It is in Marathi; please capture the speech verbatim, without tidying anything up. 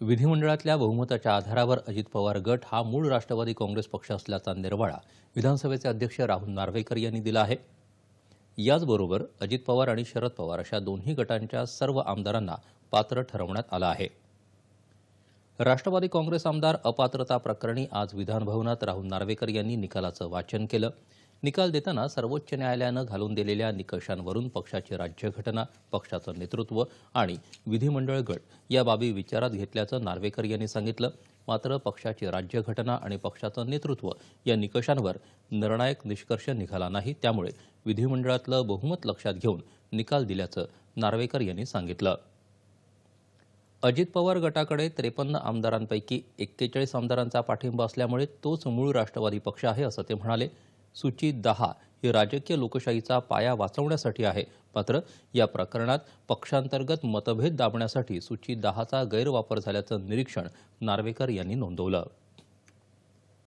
विधिमंडळातल्या बहुमताच्या आधारावर अजित पवार गट हा मूळ राष्ट्रवादी काँग्रेस पक्ष असल्याचा निर्वाळा विधानसभेचे अध्यक्ष राहुल नार्वेकर यांनी दिला आहे। याचबरोबर अजित पवार आणि शरद पवार अशा दोन्ही गटांच्या सर्व आमदारांना पात्र ठरवण्यात आलं आहे। राष्ट्रवादी काँग्रेस आमदार अपात्रता प्रकरणी आज विधानभवनात राहुल नार्वेकर यांनी निकालाचं वाचन केलं। निकाल देताना सर्वोच्च न्यायालयानं घालून दिलेल्या निकषांवरून पक्षाची राज्यघटना, पक्षाचं नेतृत्व आणि विधिमंडळ गट या बाबी विचारात घेतल्याचं नार्वेकर यांनी सांगितलं। मात्र पक्षाची राज्यघटना आणि पक्षाचं नेतृत्व या निकषांवर निर्णायक निष्कर्ष निघाला नाही, त्यामुळे विधिमंडळातलं बहुमत लक्षात घेऊन निकाल दिल्याचं नार्वेकर यांनी सांगितलं। अजित पवार गटाकडे त्रेपन्न आमदारांपैकी एक्केचाळीस आमदारांचा पाठिंबा असल्यामुळे तोच मूळ राष्ट्रवादी पक्ष आहे, असं ते म्हणाले। सूची दहा ही राजकीय लोकशाहीचा पाया वाचवण्यासाठी आहे, मात्र या प्रकरणात पक्षांतर्गत मतभेद दाबण्यासाठी सूची दहाचा गैरवापर झाल्याचं निरीक्षण नार्वेकर यांनी नोंदवलं।